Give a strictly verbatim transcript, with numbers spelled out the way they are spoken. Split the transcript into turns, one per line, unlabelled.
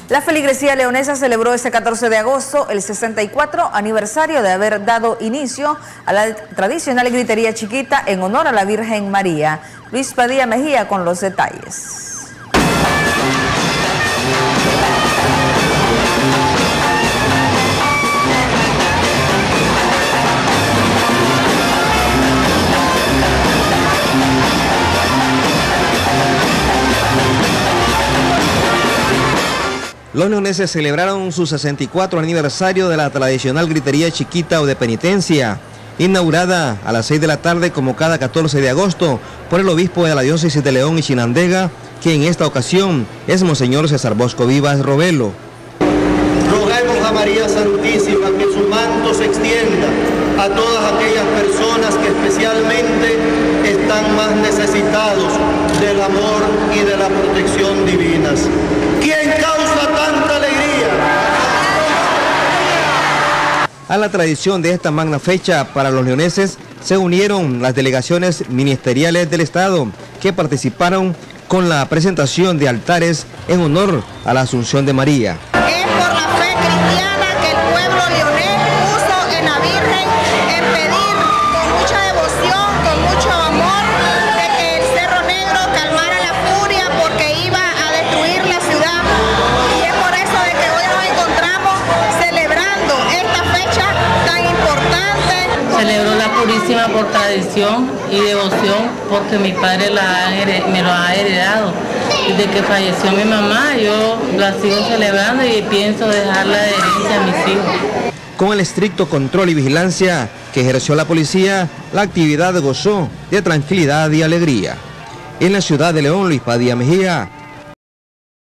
La feligresía leonesa celebró este catorce de agosto el sesenta y cuatro aniversario de haber dado inicio a la tradicional gritería chiquita en honor a la Virgen María. Luis Padilla Mejía con los detalles.
Los leoneses celebraron su sesenta y cuatro aniversario de la tradicional gritería chiquita o de penitencia, inaugurada a las seis de la tarde como cada catorce de agosto por el obispo de la diócesis de León y Chinandega, que en esta ocasión es Monseñor César Bosco Vivas Robelo.
Roguemos a María Santísima que su manto se extienda a todas aquellas personas que especialmente están más necesitados del amor y de la protección divinas. ¿Quién causa tanta alegría?
A la tradición de esta magna fecha para los leoneses se unieron las delegaciones ministeriales del Estado que participaron con la presentación de altares en honor a la Asunción de María.
Es por la fe cristiana que el pueblo leonés puso en la Virgen en pedir con mucha devoción, con mucho amor, de que el Cerro Negro calmara la furia porque iba a destruir la ciudad. Y es por eso de que hoy nos encontramos celebrando esta fecha tan importante.
Celebro la Purísima por tradición y devoción porque mi padre la ha, me lo ha heredado. Desde que falleció mi mamá, yo la sigo celebrando y pienso dejarla de herencia a mis hijos.
Con el estricto control y vigilancia que ejerció la policía, la actividad gozó de tranquilidad y alegría. En la ciudad de León, Luis Padilla Mejía,